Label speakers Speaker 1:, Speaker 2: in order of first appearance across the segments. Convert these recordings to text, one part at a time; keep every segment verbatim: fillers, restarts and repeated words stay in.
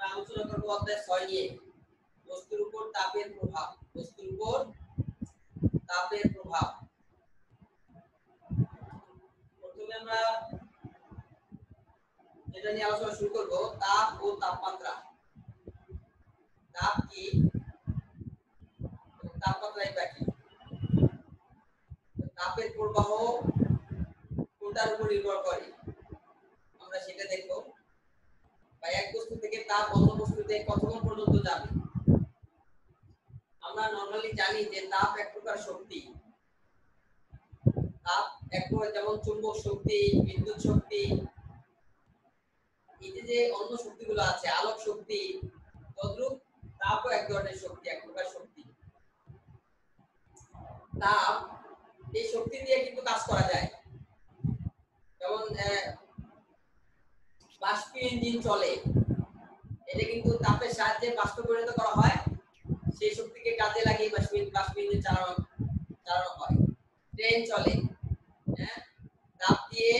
Speaker 1: আলোচনা করব অধ্যায় ছয় নিয়ে, বস্তুর উপর তাপের প্রভাব। বস্তুর উপর তাপের প্রভাব। প্রথমে আমরা যেটা নিয়ে আলোচনা শুরু করব, তাপ ও তাপমাত্রা। তাপ কি, তাপমাত্রাই বা কি? তাপের প্রবাহ কোনটার উপর নির্ভর করে আমরা সেটা দেখব। বা এক বস্তু থেকে তাপ অন্য বস্তুতে কতক্ষণ পর্যন্ত যাবে। আমরা নরমালি জানি যে তাপ এক প্রকার শক্তি। তাপ এক প্রকার, যেমন চুম্বক শক্তি, বিদ্যুৎ শক্তি, এই যে অন্য শক্তিগুলো আছে, আলোক শক্তি, তদ্রূপ তাপও এক ধরনের শক্তি, এক প্রকার শক্তি। তাপ, এই শক্তি দিয়ে কিন্তু কাজ করা যায়। যেমন বাষ্প ইঞ্জিন চলে, এটা কিন্তু তাপের সাহায্যে বাষ্প পরিণত করা হয়, সেই শক্তিকে কাজে লাগিয়ে বাষ্প বাষ্প ইঞ্জিন চালানো চালানো হয়। ট্রেন চলে, হ্যাঁ, তাপ দিয়ে।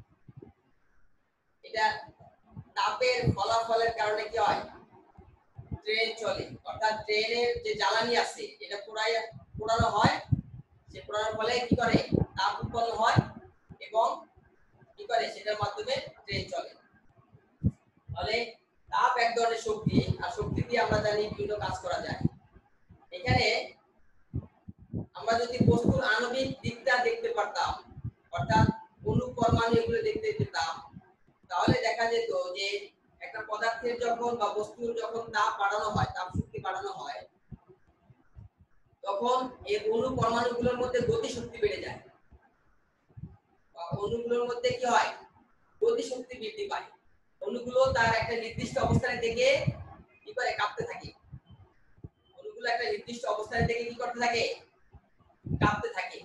Speaker 1: এটা তাপের ফলাফলের কারণে কি হয়, ট্রেন চলে। অর্থাৎ ট্রেনের যে জ্বালানি আছে এটা পোড়াই পোড়ানো হয়, সে পোড়ানোর ফলে কি করে, তাপ উৎপন্ন হয় এবং কি করে, সেটার মাধ্যমে ট্রেন চলে। তাহলে তাপ এক ধরনের শক্তি, আর শক্তি দিয়ে আমরা জানি বিভিন্ন কাজ করা যায়। এখানে আমরা যদি বস্তুর আণবিক দিকটা দেখতে পারতাম, অর্থাৎ অণু পরমাণু এগুলো দেখতে পেতাম, তাহলে দেখা যেত যে একটা পদার্থের যখন বা বস্তুর যখন তাপ বাড়ানো হয়, তাপ শক্তি বাড়ানো হয়, তখন এই অণু পরমাণুগুলোর মধ্যে গতি শক্তি বেড়ে যায়, বা অণুগুলোর মধ্যে কি হয়, গতি শক্তি বৃদ্ধি পায়। অণুগুলো তার একটা নির্দিষ্ট অবস্থানে থেকে কি করে, কাঁপতে থাকে। অণুগুলো একটা নির্দিষ্ট অবস্থানে থেকে কি করতে থাকে, কাঁপতে থাকে।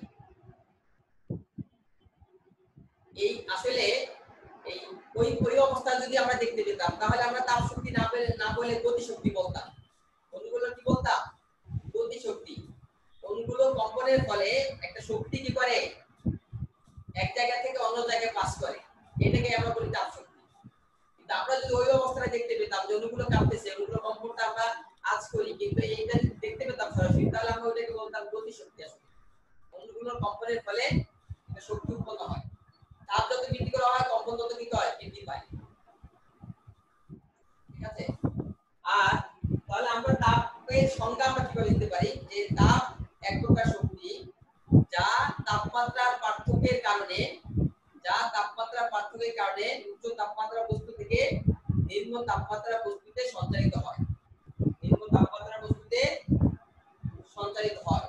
Speaker 1: এই আসলে এই ওই ওই অবস্থা যদি আমরা দেখতে পেতাম, তাহলে আমরা তাপ শক্তি না বলে না বলে গতি শক্তি বলতাম। অণুগুলো কি বলতাম, গতি শক্তি। অণুগুলো কম্পনের ফলে একটা শক্তি কি করে, এক জায়গা থেকে অন্য জায়গায় পাস করে, এটাকে আমরা বলি তাপ শক্তি। কিন্তু আমরা যদি ওই অবস্থায় দেখতে পেতাম যে অণুগুলো কাঁপতেছে, অণুগুলো কম্পনটা আমরা আজ করি, কিন্তু এইটা যদি দেখতে পেতাম সরাসরি, তাহলে আমরা ওটাকে বলতাম গতি শক্তি। আসলে অণুগুলোর কম্পনের ফলে একটা শক্তি উৎপন্ন হয়। তাপ যত বৃদ্ধি করা হয়, কম্পন তত কি হয়, বৃদ্ধি পায়। ঠিক আছে? আর তাহলে আমরা তাপের সংজ্ঞা আমরা কিভাবে দিতে পারি, যে তাপ এক প্রকার শক্তি যা তাপমাত্রার পার্থক্যের কারণে যা তাপমাত্রার পার্থক্যের কারণে উচ্চ তাপমাত্রা বস্তু থেকে নিম্ন তাপমাত্রা বস্তুতে সঞ্চারিত হয়। নিম্ন তাপমাত্রা বস্তুতে সঞ্চারিত হয়।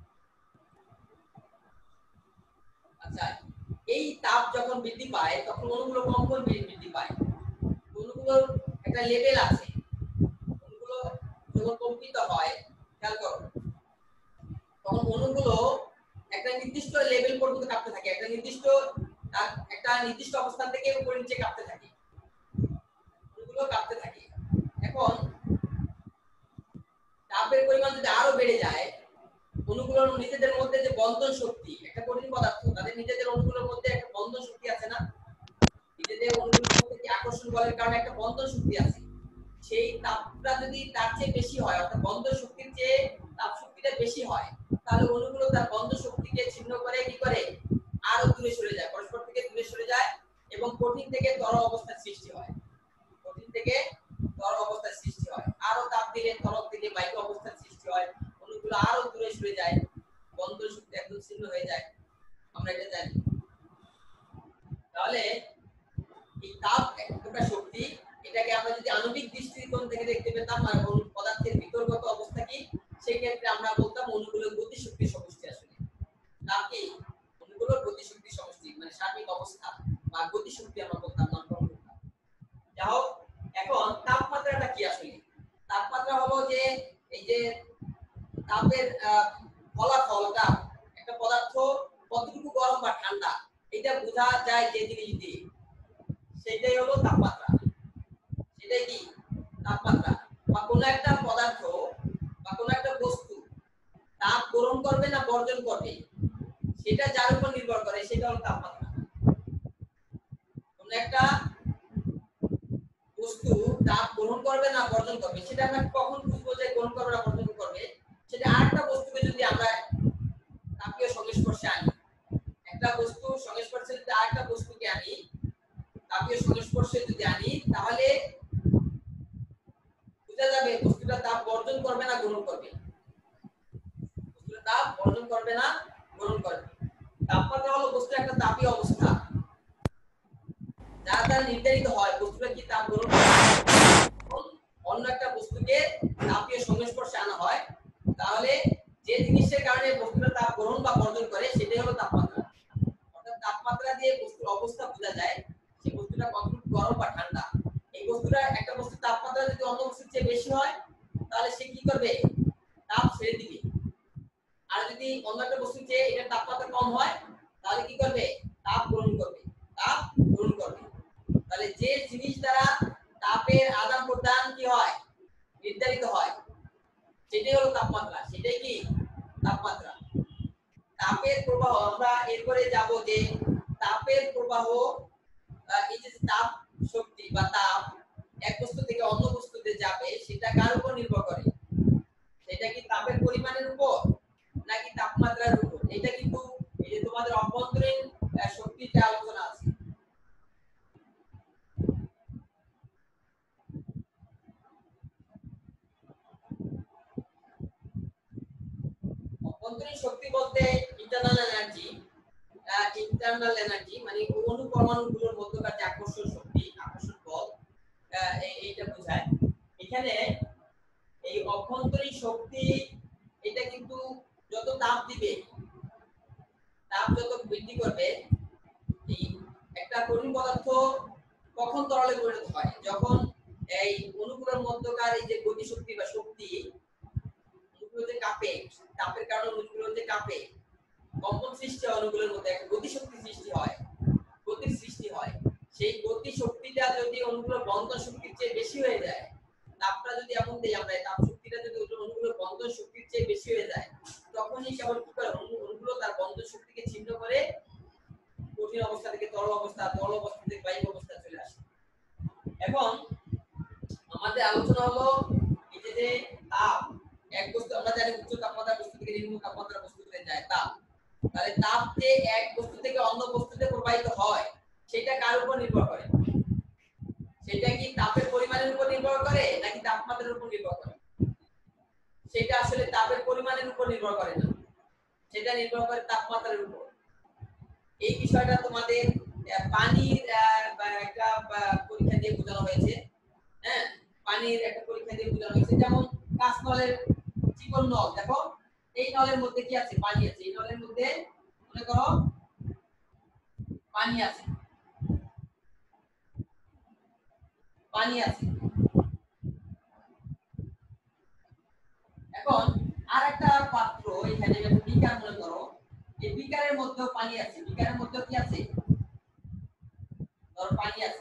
Speaker 1: আচ্ছা, এই তাপ যখন বৃদ্ধি পায়, তখন অণুগুলো কম্পন বৃদ্ধি পায়। অণুগুলোর একটা লেভেল আছে, অণুগুলো যখন কম্পিত হয়, খেয়াল করো, তখন অণুগুলো একটা নির্দিষ্ট লেভেল পর্যন্ত কাঁপতে থাকে, একটা নির্দিষ্ট একটা নির্দিষ্ট অবস্থান থেকে উপরে নিচে কাঁপতে থাকে, অণুগুলো কাঁপতে থাকে। এখন তাপের পরিমাণ যদি আরো বেড়ে যায়, অণুগুলোর নিজেদের মধ্যে যে বন্ধন শক্তি, একটা কঠিন পদার্থ, তাদের নিজেদের অণুগুলোর মধ্যে একটা বন্ধন শক্তি আছে না, নিজেদের অণুগুলোর মধ্যে কি আকর্ষণ বলের কারণে একটা বন্ধন শক্তি আছে। সেই তাপটা যদি তার চেয়ে বেশি হয়, অর্থাৎ বন্ধন শক্তির চেয়ে তাপ শক্তিটা বেশি হয়, তাহলে অণুগুলো তার বন্ধন শক্তিকে ছিন্ন করে কি করে, আরো দূরে সরে যায়, পরস্পর থেকে দূরে সরে যায় এবং কঠিন থেকে তরল অবস্থার সৃষ্টি হয়। কঠিন থেকে তরল অবস্থার সৃষ্টি হয়, আরো তাপ দিলে তরল থেকে বায়ু অবস্থার সৃষ্টি হয়, অণুগুলো আরো দূরে সরে যায়, বন্ধন শক্তি একদম ছিন্ন হয়ে যায়, আমরা এটা জানি। তাহলে এই তাপ এক প্রকার শক্তি, এটাকে আমরা যদি আণবিক দৃষ্টিকোণ থেকে দেখতে পেতাম আর পদার্থের ভিতরগত অবস্থা কি, সেই ক্ষেত্রে আমরা বলতাম অণুগুলোর গতি শক্তির সমষ্টি। আসলে তাপ কি, অণুগুলোর গতি শক্তির সমষ্টি, মানে সার্বিক অবস্থা বা গতি শক্তি আমরা বলতাম, নামকরণ করতাম। যাই হোক, এখন তাপমাত্রাটা কি আসলে? তাপমাত্রা হলো যে এই যে তাপের ফলাফলটা, একটা পদার্থ কতটুকু গরম বা ঠান্ডা, এটা বোঝা যায় যে জিনিস দিয়ে, সেটাই হলো তাপমাত্রা। সেটাই কি তাপমাত্রা। বা কোনো একটা পদার্থ বা কোনো একটা বস্তু তাপ গ্রহণ করবে না বর্জন করবে, সেটা যার উপর নির্ভর করে, সেটা হলো তাপমাত্রা। কোনো একটা বস্তু তাপ গ্রহণ করবে না বর্জন করবে, সেটা আমরা কখন বুঝবো যে গ্রহণ করবে না বর্জন করবে? সেটা আরেকটা বস্তুকে যদি আমরা তাপীয় সংস্পর্শে আনি, একটা বস্তু সংস্পর্শে যদি আরেকটা বস্তুকে আনি, তাপীয় সংস্পর্শে যদি আনি, তাহলে বুঝা যাবে বস্তুটা তাপ বর্জন করবে না গ্রহণ করবে। বস্তুটা তাপ বর্জন করবে না গ্রহণ করবে। তাপমাত্রা হলো বস্তুর একটা তাপীয় অবস্থা, যার দ্বারা নির্ধারিত হয় বস্তুটা কি তাপ গ্রহণ করবে, অন্য একটা বস্তুকে তাপীয় সংস্পর্শে আনা হয়, তাহলে যে জিনিসের কারণে বস্তুটা তাপ গ্রহণ বা বর্জন করে সেটাই হলো তাপমাত্রা। অর্থাৎ তাপমাত্রা দিয়ে বস্তুর অবস্থা বোঝা যায় যে বস্তুটা কতটুকু গরম বা ঠান্ডা। এই বস্তুটা একটা বস্তুর তাপমাত্রা যদি অন্য বস্তুর চেয়ে বেশি হয় তাহলে সে কি করবে, তাপ ছেড়ে দিবে। আর যদি অন্য একটা বস্তুর চেয়ে এটার তাপমাত্রা কম হয় তাহলে কি করবে, তাপ গ্রহণ করবে, তাপ গ্রহণ করবে। তাহলে যে জিনিস দ্বারা তাপের আদান প্রদান কি হয়, নির্ধারিত হয়, সেটাই হলো তাপমাত্রা, সেটাই কি তাপমাত্রা। তাপের প্রবাহ, আমরা এরপরে যাব যে তাপের প্রবাহ, এই যে তাপ শক্তি বা তাপ এক বস্তু থেকে অন্য বস্তুতে যাবে সেটা কার উপর নির্ভর করে, সেটা কি তাপের পরিমাণের উপর নাকি তাপমাত্রার উপর? এটা কিন্তু এই যে তোমাদের অভ্যন্তরীণ শক্তিতে আলোচনা আছে। অভ্যন্তরীণ শক্তি বলতে ইন্টারনাল এনার্জি, ইন্টারনাল এনার্জি মানে অণু পরমাণুগুলোর মধ্যকার যে আকর্ষণ শক্তি, আকর্ষণ বল, এইটা বোঝায়। এখানে এই অভ্যন্তরীণ শক্তি এটা কিন্তু যত তাপ দিবে, তাপ যত বৃদ্ধি করবে, এই একটা কঠিন পদার্থ কখন তরলে পরিণত হয়, যখন এই অণুগুলোর মধ্যকার এই যে গতি শক্তি বা শক্তি, অণুগুলো যে কাঁপে, তাপের কারণে অণুগুলো যে কাঁপে, কম্পন সৃষ্টি হয়, অণুগুলোর মধ্যে একটা গতি শক্তি সৃষ্টি হয়, গতির সৃষ্টি হয়। সেই গতি শক্তিটা যদি অণুগুলোর বন্ধন শক্তির চেয়ে বেশি হয়ে যায়, তাপটা যদি এমন দেই আমরা, তাপ শক্তিটা যদি অণুগুলোর বন্ধন শক্তির চেয়ে বেশি হয়ে যায়, তখনই কেবল কি করে, অণুগুলো তার বন্ধন শক্তিকে ছিন্ন করে কঠিন অবস্থা থেকে তরল অবস্থা, তরল অবস্থা থেকে বায়ু অবস্থা চলে আসে। এখন আমাদের আলোচনা হলো এই যে তাপ, এক বস্তু আমরা জানি উচ্চ তাপমাত্রা বস্তু থেকে নিম্ন তাপমাত্রা বস্তুতে যায় তাপ, তাহলে তাপ যে এক বস্তু থেকে অন্য বস্তুতে প্রবাহিত হয় সেটা কার উপর নির্ভর করে, সেটা কি তাপের পরিমাণের উপর নির্ভর করে নাকি তাপমাত্রার উপর নির্ভর করে? সেটা আসলে তাপের পরিমাণের উপর নির্ভর করে না, সেটা নির্ভর করে তাপমাত্রার উপর। এই বিষয়টা তোমাদের পানির একটা পরীক্ষা দিয়ে বোঝানো হয়েছে। হ্যাঁ, পানির একটা পরীক্ষা দিয়ে বোঝানো হয়েছে। যেমন কাঁচ নলের চিকন নল, দেখো এই নলের মধ্যে কি আছে, পানি আছে। এই নলের মধ্যে মনে করো পানি আছে, পানি আছে। এখন আর একটা পাত্র, এখানে একটা বিকার মনে করো, এই বিকারের মধ্যেও পানি আছে, বিকারের মধ্যে কি আছে, ধরো পানি আছে।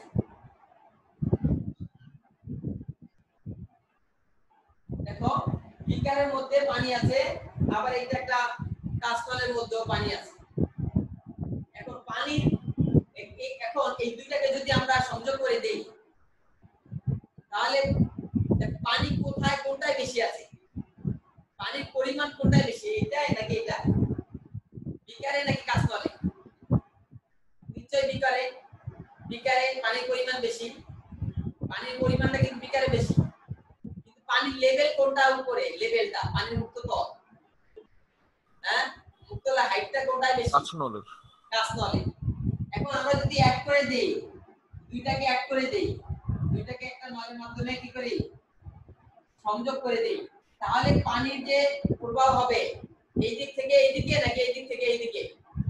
Speaker 1: দেখো বিকারের মধ্যে পানি আছে, আবার এটা একটা কাঁচকলের মধ্যেও পানি আছে। এখন পানি, এখন এই দুইটাকে যদি আমরা সংযোগ করে দেই তাহলে পানি কোথায় কোনটায় বেশি আছে, পানির পরিমাণ কোনটায় বেশি, এটাই নাকি এটা, বিকারে নাকি কাঁচকলে? নিশ্চয়ই বিকারে, বিকারে পানির পরিমাণ বেশি, পানির পরিমাণটা কিন্তু বিকারে বেশি, কিন্তু পানির লেভেল কোনটা উপরে, লেভেলটা পানির মুক্ততল, হ্যাঁ মুক্ততল হাইটটা কোনটায় বেশি,
Speaker 2: কাঁচনলের,
Speaker 1: কাঁচনলে। এখন আমরা যদি অ্যাড করে দেই, দুইটাকে অ্যাড করে দেই, দুইটাকে একটা নলের মাধ্যমে কি করি, সংযোগ করে দেই, তাহলে পানির যে প্রবাহ হবে এই দিক থেকে এই দিকে নাকি এই দিক থেকে এই দিকে,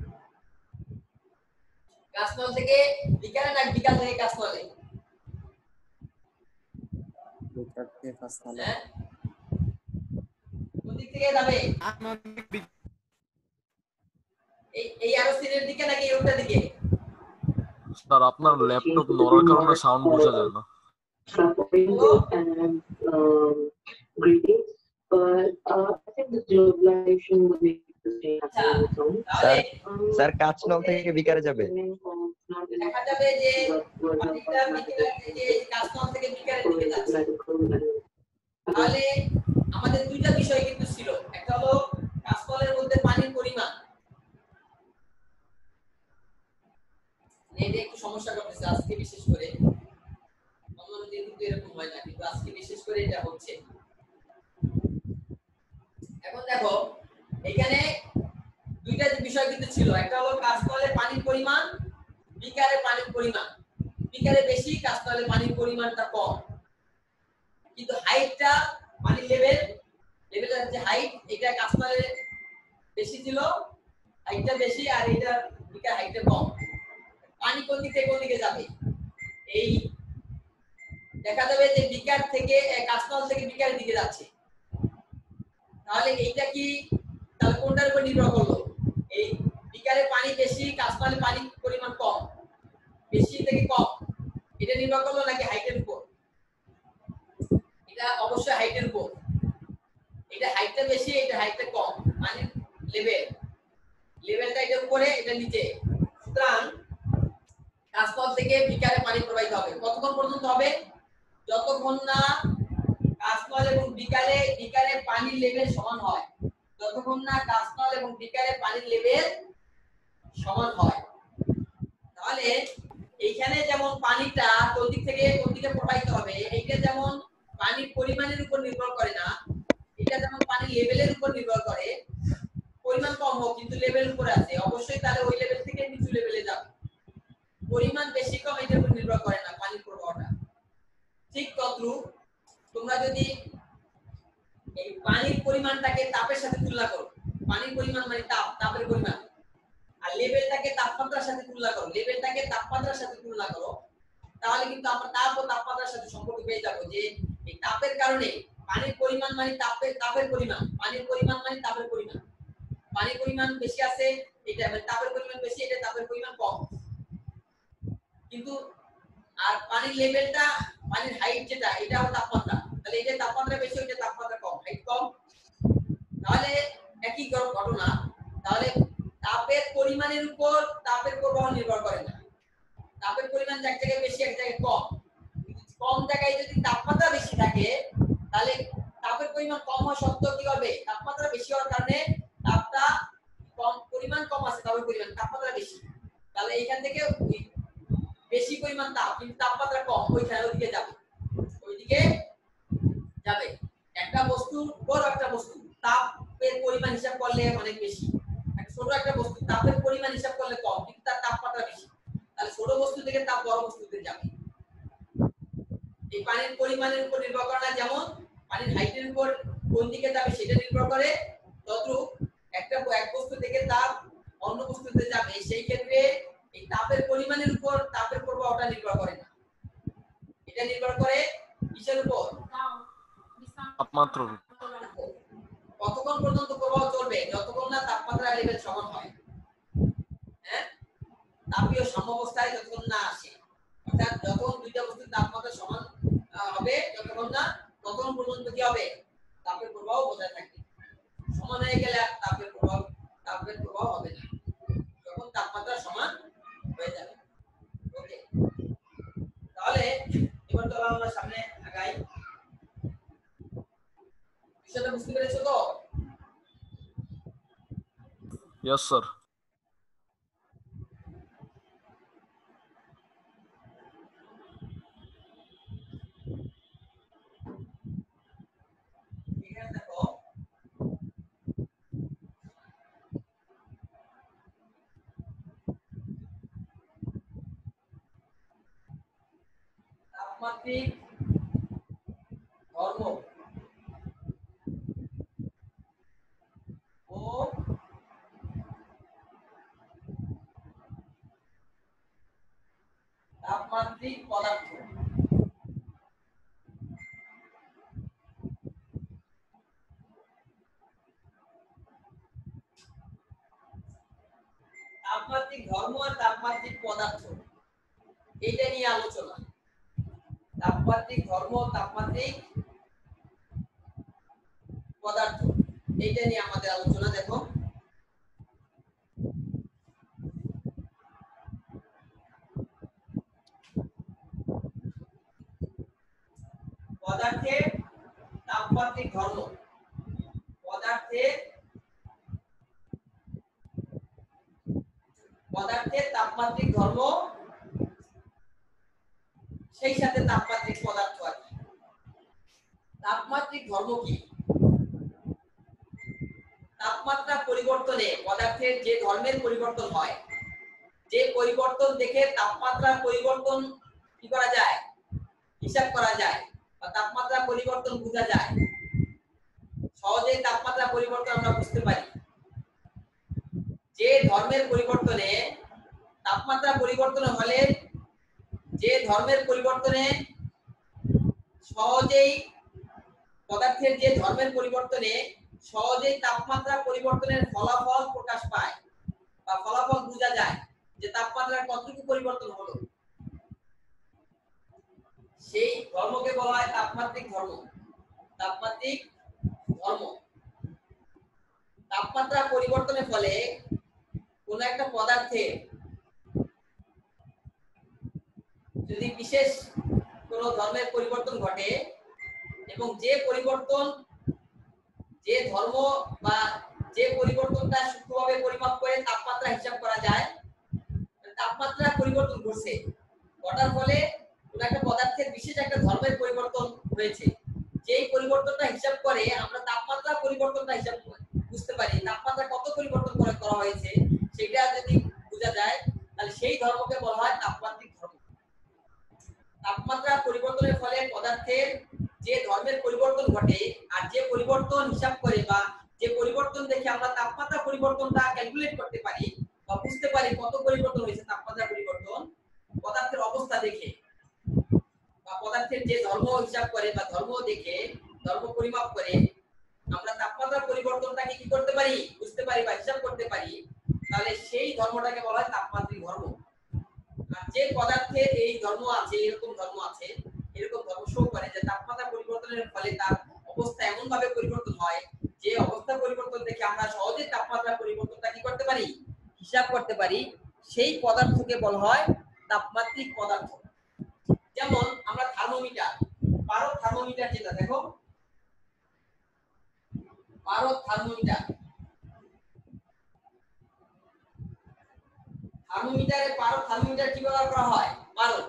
Speaker 1: কাঁচনল থেকে বিকালে নাকি বিকাল থেকে কাঁচনলে?
Speaker 3: বিকাল থেকে কাঁচনলে।
Speaker 1: হ্যাঁ, কোন দিক থেকে যাবে, এই এই আরোসিনের দিকে নাকি এরটার দিকে?
Speaker 2: স্যার আপনার ল্যাপটপ নড়ার কারণে সাউন্ড বোঝা যায় না।
Speaker 4: and um, greetings, but uh, I think the globalization will make this day happen on its own.
Speaker 3: Sir sir কাঁচনল থেকে বিকারে যাবে,
Speaker 1: দেখা যাবে যে পানিটা বিকালে থেকে কাঁচনল থেকে বিকারের দিকে যাচ্ছে।
Speaker 4: and
Speaker 1: তাহলে আমাদের দুইটা বিষয় কিন্তু ছিল, একটা হলো কাঁচকলের মধ্যে পানির পরিমাণ, এটা একটু সমস্যা করতেছে আজকে বিশেষ করে, অন্যান্য দিন কিন্তু এরকম হয় না, কিন্তু আজকে বিশেষ করে এটা হচ্ছে। এখন দেখো এখানে দুইটা বিষয় কিন্তু ছিল, একটা হলো কাঁচকলের পানির পরিমাণ, বিকারের পানির পরিমাণ। বিকারে বেশি, কাঁচকলের পানির পরিমাণটা কম, কিন্তু হাইটটা পানির লেভেল লেভেলের যে হাইট, এটা কাঁচকলের বেশি ছিল, হাইটটা বেশি, আর এটা বিকার হাইটটা কম। পানি কোন দিক থেকে কোন দিকে যাবে, এই দেখা যাবে যে বিকার থেকে কাঁচকল থেকে বিকারের দিকে যাচ্ছে। তাহলে এইটা কি, তাহলে কোনটার উপর নির্ভর করলো? এই বিকারে পানি বেশি, কাঁচকলে পানির পরিমাণ কম, বেশি থেকে কম, এটা নির্ভর করলো নাকি হাইটের উপর? এটা অবশ্যই হাইটের উপর। এটা হাইটটা বেশি, এটা হাইটটা কম, মানে লেভেল লেভেলটা এটা উপরে, এটা নিচে। সুতরাং কাঁচকল থেকে বিকারে পানি প্রবাহিত হবে কতক্ষণ পর্যন্ত হবে? যতক্ষণ না কাঁচকল এবং বিকারে বিকারে পানির লেভেল সমান হয়, যতক্ষণ না কাঁচকল এবং বিকারে পানির লেভেল সমান হয়। তাহলে এইখানে যেমন পানিটা কোন দিক থেকে কোন দিকে প্রবাহিত হবে, এইটা যেমন পানির পরিমাণের উপর নির্ভর করে না, এটা যেমন পানির লেভেলের উপর নির্ভর করে। পরিমাণ কম হোক কিন্তু লেভেল উপরে আছে, অবশ্যই তাহলে ওই লেভেল থেকে নিচু লেভেলে যাবে। পরিমাণ বেশি কম এটার উপর নির্ভর করে না পানির প্রবাহটা। ঠিক তদ্রূপ তোমরা যদি এই পানির পরিমাণটাকে তাপের সাথে তুলনা করো, পানির পরিমাণ মানে তাপ, তাপের পরিমাণ, আর লেভেলটাকে তাপমাত্রার সাথে তুলনা করো, লেভেলটাকে তাপমাত্রার সাথে তুলনা করো, তাহলে কিন্তু আমরা তাপ ও তাপমাত্রার সাথে সম্পর্ক পেয়ে যাবো যে এই তাপের কারণে পানির পরিমাণ মানে তাপের তাপের পরিমাণ, পানির পরিমাণ মানে তাপের পরিমাণ। পানির পরিমাণ বেশি আছে, এটা মানে তাপের পরিমাণ বেশি, এটা তাপের পরিমাণ কম। কিন্তু আর পানির লেভেলটা, পানির হাইট যেটা, এটা হলো তাপমাত্রা, তাহলে এটা তাপমাত্রা বেশি, এটা তাপমাত্রা কম, হাইট কম। তাহলে একই ঘটনা, তাহলে তাপের পরিমাণের উপর তাপের প্রবাহ নির্ভর করে না। তাপের পরিমাণ এক জায়গায় বেশি, এক জায়গায় কম। কম জায়গায় যদি তাপমাত্রা বেশি থাকে, তাহলে তাপের পরিমাণ কম হওয়া সত্ত্বেও কি হবে, তাপমাত্রা বেশি হওয়ার কারণে তাপটা কম, পরিমাণ কম আছে, তাপের পরিমাণ, তাপমাত্রা বেশি, তাহলে এইখান থেকে বেশি পরিমাণ তাপ কিন্তু তাপমাত্রা কম, ওইখানে ওইদিকে যাবে, ওইদিকে যাবে। একটা বস্তুর বড় একটা বস্তু তাপের পরিমাণ হিসাব করলে অনেক বেশি, একটা ছোট একটা বস্তু তাপের পরিমাণ হিসাব করলে কম, কিন্তু তার তাপমাত্রা বেশি, তাহলে ছোট বস্তু থেকে তাপ বড় বস্তুতে যাবে। এই পানির পরিমাণের উপর নির্ভর করে না, যেমন পানির হাইটের উপর কোন দিকে যাবে সেটা নির্ভর করে, তদ্রূপ একটা এক বস্তু থেকে তাপ অন্য বস্তুতে যাবে, সেই ক্ষেত্রে এই তাপের পরিমাণের উপর তাপের প্রবাহটা নির্ভর করে না, এটা নির্ভর করে কিসের উপর?
Speaker 2: তাপমাত্রার উপর।
Speaker 1: কতক্ষণ পর্যন্ত প্রবাহ চলবে? যতক্ষণ না তাপমাত্রা লেভেল সমান হয়, হ্যাঁ, তাপীয় সাম্যাবস্থায় যতক্ষণ না আসে, অর্থাৎ যখন দুইটা বস্তুর তাপমাত্রা সমান হবে যতক্ষণ না, ততক্ষণ পর্যন্ত কি হবে, তাপের প্রবাহ বজায় থাকবে। সমান হয়ে গেলে আর তাপের প্রবাহ তাপের প্রবাহ হবে না, যখন তাপমাত্রা সমান হয়ে যাবে। ওকে, তাহলে এবার চলো আমরা সামনে আগাই। বিষয়টা বুঝতে পেরেছো তো?
Speaker 2: Yes sir.
Speaker 1: এখানে দেখো তাপমাত্রিক ধর্ম ও তাপমাত্রিক পদার্থ। তাপমাত্রিক ধর্ম আর তাপমাত্রিক পদার্থ, এটা নিয়ে আলোচনা। তাপমাত্রিক ধর্ম, তাপমাত্রিক পদার্থ, এইটা নিয়ে আমাদের আলোচনা। দেখো পদার্থের তাপমাত্রিক ধর্ম পদার্থের পদার্থের তাপমাত্রিক ধর্ম সেই সাথে তাপমাত্রিক পদার্থ আছে। তাপমাত্রিক ধর্ম কি? তাপমাত্রা পরিবর্তনে পদার্থের যে ধর্মের পরিবর্তন হয়, যে পরিবর্তন দেখে তাপমাত্রা পরিবর্তন কি করা যায়, হিসাব করা যায় বা তাপমাত্রা পরিবর্তন বোঝা যায়, সহজেই তাপমাত্রা পরিবর্তন আমরা বুঝতে পারি। যে ধর্মের পরিবর্তনে তাপমাত্রা পরিবর্তন হলে যে ধর্মের পরিবর্তনে সহজেই পদার্থের যে ধর্মের পরিবর্তনে সহজেই তাপমাত্রা পরিবর্তনের ফলাফল প্রকাশ পায় বা ফলাফল বোঝা যায় যে তাপমাত্রার কতটুকু পরিবর্তন হলো, সেই ধর্মকে বলা হয় তাপমাত্রিক ধর্ম। তাপমাত্রিক ধর্ম তাপমাত্রা পরিবর্তনের ফলে কোন একটা পদার্থের যদি বিশেষ কোন ধর্মের পরিবর্তন ঘটে এবং যে পরিবর্তন যে ধর্ম বা যে পরিবর্তনটা সূক্ষ্মভাবে পরিমাপ করে তাপমাত্রা হিসাব করা যায়, তাপমাত্রা পরিবর্তন ঘটছে, ঘটার ফলে কোন একটা পদার্থের বিশেষ একটা ধর্মের পরিবর্তন হয়েছে, যেই পরিবর্তনটা হিসাব করে আমরা তাপমাত্রা পরিবর্তনটা হিসাব বুঝতে পারি, তাপমাত্রা কত পরিবর্তন করে করা হয়েছে সেটা যদি বোঝা যায় তাহলে সেই ধর্মকে বলা হয় তাপমাত্রিক ধর্ম। তাপমাত্রা পরিবর্তনের ফলে পদার্থের যে ধর্মের পরিবর্তন ঘটে আর যে পরিবর্তন হিসাব করে বা যে পরিবর্তন দেখে আমরা তাপমাত্রা পরিবর্তনটা ক্যালকুলেট করতে পারি বা বুঝতে পারি কত পরিবর্তন হয়েছে, তাপমাত্রা পরিবর্তন পদার্থের অবস্থা দেখে বা পদার্থের যে ধর্ম হিসাব করে বা ধর্ম দেখে ধর্ম পরিমাপ করে আমরা তাপমাত্রা পরিবর্তনটাকে কি করতে পারি, বুঝতে পারি বা হিসাব করতে পারি, তাহলে সেই ধর্মটাকে বলা হয় তাপমাত্রিক ধর্ম। আর যে পদার্থের এই ধর্ম আছে, এরকম ধর্ম আছে, এরকম ধর্ম শো করে যে তাপমাত্রা পরিবর্তনের ফলে তার অবস্থা এমন ভাবে পরিবর্তন হয় যে অবস্থা পরিবর্তন দেখে আমরা সহজে তাপমাত্রা পরিবর্তনটা কি করতে পারি, হিসাব করতে পারি, সেই পদার্থকে বলা হয় তাপমাত্রিক পদার্থ। যেমন আমরা থার্মোমিটার, পারদ থার্মোমিটার যেটা দেখো, পারদ থার্মোমিটার, থার্মোমিটারে পারদ থার্মোমিটার কি ব্যবহার করা হয়, পারদ।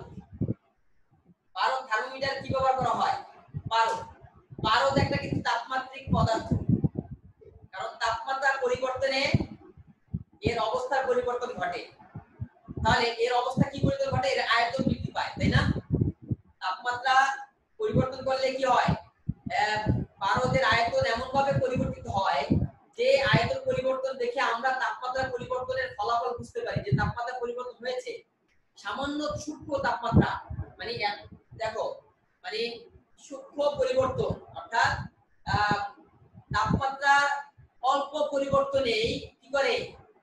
Speaker 1: পারদ থার্মোমিটার কি ব্যবহার করা হয়, পারদ। পারদ একটা কিন্তু তাপমাত্রিক পদার্থ, কারণ তাপমাত্রা পরিবর্তনে এর অবস্থার পরিবর্তন ঘটে। তাহলে এর অবস্থা কি পরিবর্তন ঘটে, এর আয়তন বৃদ্ধি পায়, তাই না? তাপমাত্রা পরিবর্তন করলে কি হয়, পারদের আয়তন এমন ভাবে পরিবর্তিত হয় যে আয়তন পরিবর্তন দেখে আমরা তাপমাত্রা পরিবর্তনের ফলাফল বুঝতে পারি যে তাপমাত্রা পরিবর্তন হয়েছে। সামান্য সূক্ষ্ম তাপমাত্রা মানে দেখো মানে সূক্ষ্ম পরিবর্তন অর্থাৎ তাপমাত্রা অল্প পরিবর্তনেই কি করে,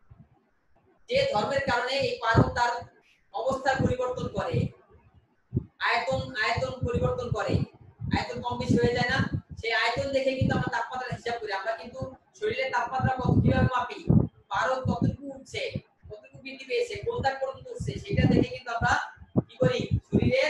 Speaker 1: যে ধর্মের কারণে এই পারদ তার অবস্থার পরিবর্তন করে, আয়তন আয়তন পরিবর্তন করে, আয়তন কম বেশি হয়ে যায় না, সেই আয়তন দেখে কিন্তু আমরা তাপমাত্রা হিসাব করি। আমরা কিন্তু শরীরের তাপমাত্রা কত কিভাবে মাপি, পারদ কতটুকু উঠছে, কতটুকু বৃদ্ধি পেয়েছে, কোন দাগ পর্যন্ত উঠছে, সেটা দেখে কিন্তু আমরা কি করি, শরীরের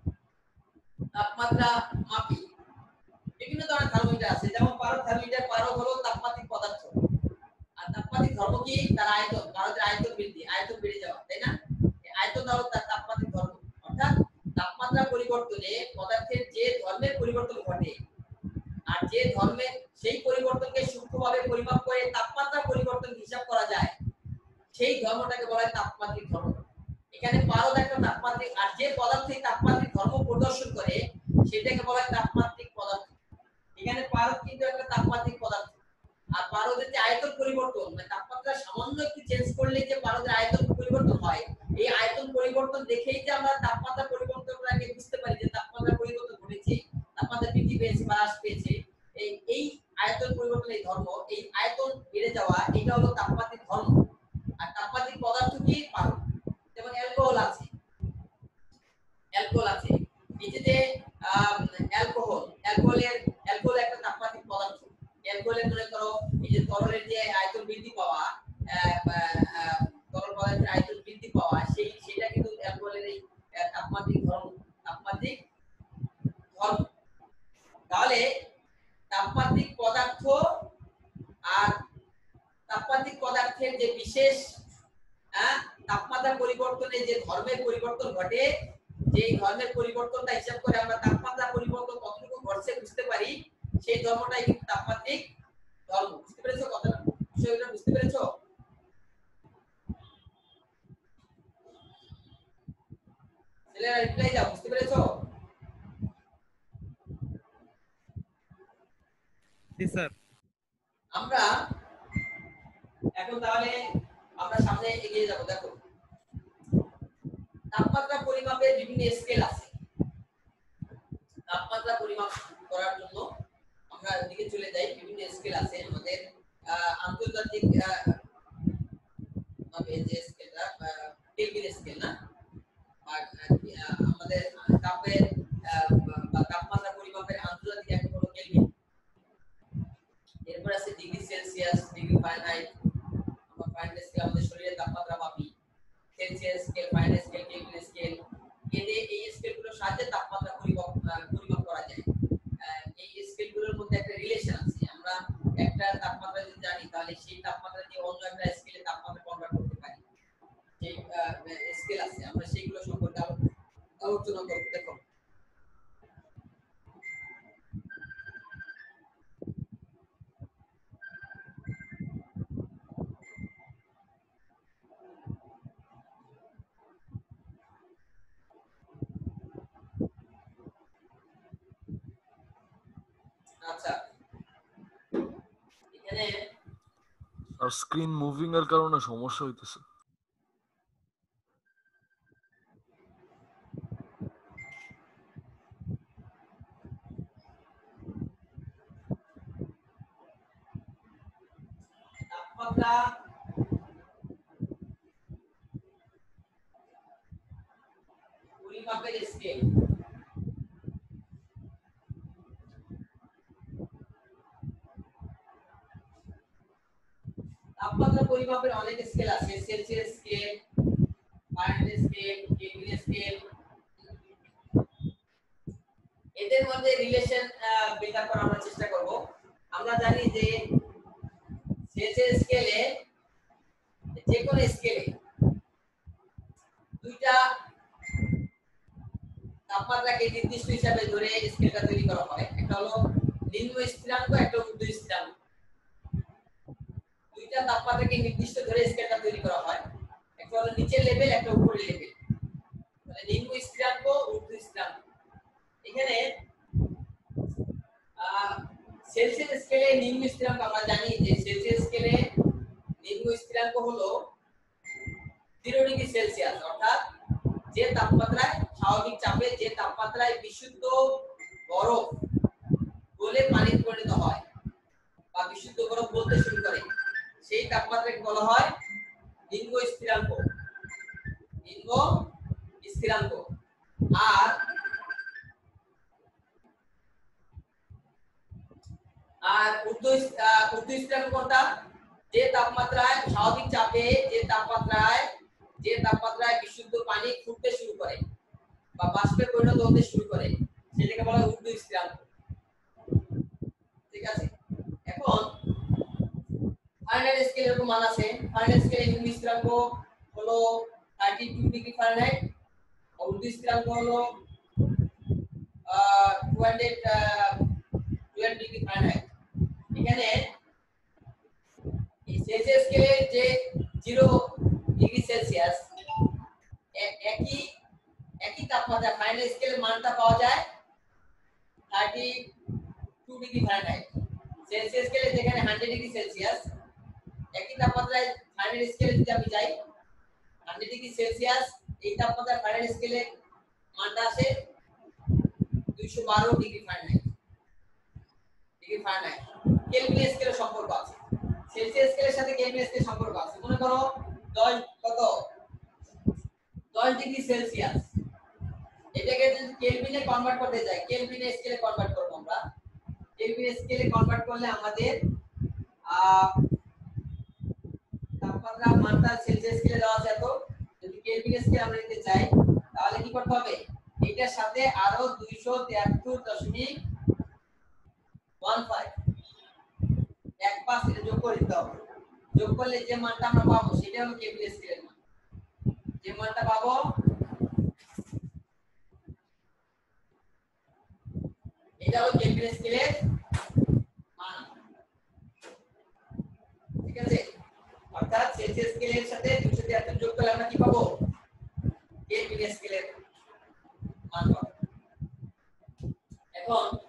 Speaker 1: তাপমাত্রা মাপি। বিভিন্ন ধরনের থার্মোমিটার আছে, যেমন পারদ থার্মোমিটার। পারদ হলো তাপমাত্রিক পদার্থ, আর তাপমাত্রিক ধর্ম কি, তার আয়তন, পারদের আয়তন বৃদ্ধি, আয়তন বেড়ে যাওয়া, তাই না? আয়তন হলো তার তাপমাত্রিক ধর্ম। অর্থাৎ তাপমাত্রা পরিবর্তনে পদার্থের যে ধর্মের পরিবর্তন ঘটে আর যে ধর্মের সেই পরিবর্তনকে সূক্ষ্মভাবে পরিমাপ করে তাপমাত্রা পরিবর্তন হিসাব করা যায়, সেই ধর্মটাকে বলা হয় তাপমাত্রিক ধর্ম। এখানে পারদ একটা তাপমাত্রিক, আর যে পদার্থ এই তাপমাত্রিক ধর্ম প্রদর্শন করে সেটাকে বলা হয় তাপমাত্রিক পদার্থ। এখানে পারদ কিন্তু একটা তাপমাত্রিক পদার্থ। আর পারদের যে আয়তন পরিবর্তন, মানে তাপমাত্রা সামান্য একটু চেঞ্জ করলে যে পারদের আয়তন পরিবর্তন হয়, এই আয়তন পরিবর্তন দেখেই যে আমরা তাপমাত্রা পরিবর্তনটাকে বুঝতে পারি যে তাপমাত্রা পরিবর্তন ঘটেছে, তাপমাত্রা বৃদ্ধি পেয়েছে বা হ্রাস পেয়েছে। এই এই আয়তন পরিবর্তন, এই ধর্ম, এই আয়তন বেড়ে যাওয়া, এটা হলো তাপমাত্রিক ধর্ম। আর তাপমাত্রিক পদার্থ কি, পারদ। যেমন অ্যালকোহল আছে, অ্যালকোহল আছে এই যে অ্যালকোহল, অ্যালকোহলের অ্যালকোহল একটা তাপমাত্রিক পদার্থ। অ্যালকোহলের মনে করো এই যে তরলের যে আয়তন বৃদ্ধি পাওয়া, তরল পদার্থের আয়তন বৃদ্ধি পাওয়া, সেই সেটা কিন্তু অ্যালকোহলের এই তাপমাত্রিক ধর্ম, তাপমাত্রিক ধর্ম। তাহলে তাপমাত্রিক পদার্থ আর তাপমাত্রিক পদার্থের যে বিশেষ তাপমাত্রা পরিবর্তনে যে ধর্মের পরিবর্তন ঘটে, যে ধর্মের পরিবর্তনটা হিসাব করে আমরা তাপমাত্রা পরিবর্তন কতটুকু ঘটছে বুঝতে পারি, সেই ধর্মটাই কিন্তু তাপমাত্রিক ধর্ম। বুঝতে পেরেছো কথাটা? বিষয়টা বুঝতে পেরেছো? ছেলেরা রিপ্লাই দাও, বুঝতে পেরেছো?
Speaker 5: জি স্যার।
Speaker 1: আমরা এখন তাহলে আমরা সামনে এগিয়ে যাব। দেখো তাপমাত্রা পরিমাপের বিভিন্ন স্কেল আছে। তাপমাত্রা পরিমাপ করার জন্য আমরা দিকে চলে যাই। বিভিন্ন স্কেল আছে আমাদের আন্তর্জাতিক ভাবে যে স্কেলটা কেলভিন স্কেল না, আর আমাদের তাপের বা তাপমাত্রা পরিমাপের আন্তর্জাতিক একক হলো কেলভিন। এরপর আছে ডিগ্রি সেলসিয়াস, ডিগ্রি ফারেনহাইট। আমরা ফারেনহাইট স্কেল আমাদের শরীরের তাপমাত্রা মাপি। Celsius scale, Fahrenheit scale, Kelvin scale, এতে এই স্কেলগুলোর সাহায্যে তাপমাত্রা পরিমাপ পরিমাপ করা যায়। এই স্কেলগুলোর মধ্যে একটা রিলেশন আছে। আমরা একটা তাপমাত্রা যদি জানি তাহলে সেই তাপমাত্রা দিয়ে অন্য একটা স্কেলে তাপমাত্রা কনভার্ট করতে পারি। সেই স্কেল আছে, আমরা সেইগুলো সম্পর্কে আলোচনা করব। দেখো আচ্ছা, এখানে
Speaker 2: আর স্ক্রিন মুভিং এর কারণে সমস্যা হইতেছে।
Speaker 1: তাপমাত্রা পরিমাপের স্কেল। তাপমাত্রা পরিমাপের অনেক স্কেল আছে। Celsius scale, Fahrenheit scale, Kelvin scale. এদের মধ্যে রিলেশন বিল্ড আপ করার আমরা চেষ্টা করব। আমরা জানি যে সেলসিয়াস স্কেলে, যে কোন স্কেলে দুইটা তাপমাত্রাকে নির্দিষ্ট হিসাবে ধরে স্কেলটা তৈরি করা হয়। একটা হলো নিম্ন স্থিরাঙ্ক, একটা ঊর্ধ্ব স্থিরাঙ্ক। দুইটা তাপমাত্রাকে নির্দিষ্ট ধরে স্কেলটা তৈরি করা হয়। একটা হলো নিচের লেভেল, একটা উপরের লেভেল। মানে নিম্ন স্থিরাঙ্ক, ঊর্ধ্ব স্থিরাঙ্ক। এখানে সেলসিয়াস স্কেলে নিম্ন স্থিরাঙ্ক আমরা জানি যে সেলসিয়াস স্কেলে নিম্ন স্থিরাঙ্ক হলো শূন্য ডিগ্রি সেলসিয়াস, অর্থাৎ যে তাপমাত্রায় স্বাভাবিক চাপে যে তাপমাত্রায় বিশুদ্ধ বরফ গলে পানিতে পরিণত হয় বা বিশুদ্ধ বরফ গলতে শুরু করে, সেই তাপমাত্রাকে বলা হয় নিম্ন স্থিরাঙ্ক। নিম্ন স্থিরাঙ্ক। আর আর ঊর্ধ্ব ঊর্ধ্ব স্থিরাঙ্ক কোনটা? যে তাপমাত্রায় স্বাভাবিক চাপে যে তাপমাত্রায় যে তাপমাত্রায় বিশুদ্ধ পানি ফুটতে শুরু করে বা বাষ্পে পরিণত হতে শুরু করে, সেটাকে বলা হয় ঊর্ধ্ব স্থিরাঙ্ক। ঠিক আছে? এখন ফারেনহাইট স্কেল এরকম মান আছে। ফারেনহাইট স্কেলে নিম্ন স্থিরাঙ্ক হলো থার্টি টু ডিগ্রি ফারেনহাইট, ঊর্ধ্ব স্থিরাঙ্ক হলো two hundred twelve degree Fahrenheit. এখানে এই সেলসিয়াস স্কেলে যে জিরো ডিগ্রি সেলসিয়াস একই একই তাপমাত্রা ফারেনহাইট স্কেলের মানটা পাওয়া যায় thirty two degree Fahrenheit. Celsius স্কেলে যেখানে হান্ড্রেড ডিগ্রি সেলসিয়াস, একই তাপমাত্রায় ফারেনহাইট স্কেলে যদি আমি যাই হান্ড্রেড ডিগ্রি সেলসিয়াস, এই তাপমাত্রা ফারেনহাইট স্কেলে মানটা আসে দুইশো বারো degree Fahrenheit. Degree Fahrenheit Kelvin স্কেলের সম্পর্ক আছে, সেলসিয়াস স্কেলের সাথে কেলভিন স্কেলের সম্পর্ক আছে। মনে করো দশ কত দশ ডিগ্রি সেলসিয়াস, এটাকে যদি কেলভিনে কনভার্ট করতে যাই, কেলভিন স্কেলে কনভার্ট করব আমরা। কেলভিন স্কেলে কনভার্ট করলে আমাদের তাপমাত্রা মানটা সেলসিয়াস স্কেলে দেওয়া আছে এত, যদি কেলভিন স্কেলে আমরা নিতে চাই তাহলে কি করতে হবে? এটার সাথে আরো দুইশো তিয়াত্তর দশমিক পাঁচ এক পাঁচ এটা যোগ করে দিতে হবে যোগ করলে যে মানটা আমরা পাবো সেটা হলো কেপিএল স্কেলের মান যে মানটা পাবো এটা হলো কেপিএল স্কেলের মান ঠিক আছে অর্থাৎ সেলসিয়াস স্কেলের সাথে দুইশো তিয়াত্তর যোগ করলে আমরা কি পাবো কেপিএল স্কেলের মান পাবো এখন